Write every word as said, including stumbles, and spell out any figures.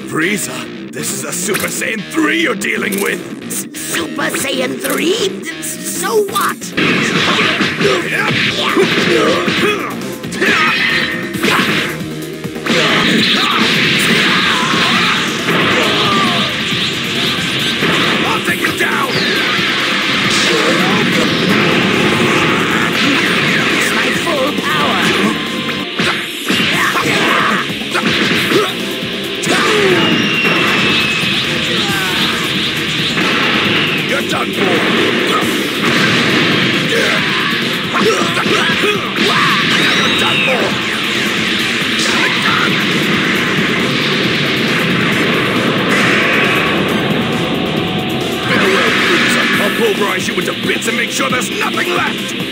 Frieza, this is a Super Saiyan three you're dealing with! S Super Saiyan three? So what? I'll take you down! It's my full power! You're done for! You're done for! Farewell, Frieza. I'll pulverize you into bits and make sure there's nothing left!